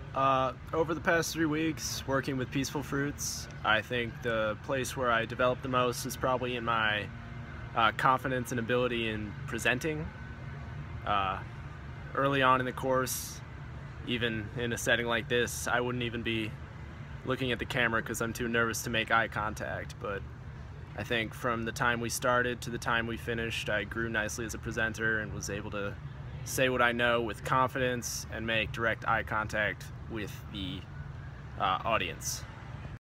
Over the past 3 weeks, working with Peaceful Fruits, I think the place where I developed the most is probably in my confidence and ability in presenting. Uh, Early on in the course, even in a setting like this, I wouldn't even be looking at the camera because I'm too nervous to make eye contact, but I think from the time we started to the time we finished, I grew nicely as a presenter and was able to say what I know with confidence and make direct eye contact with the audience.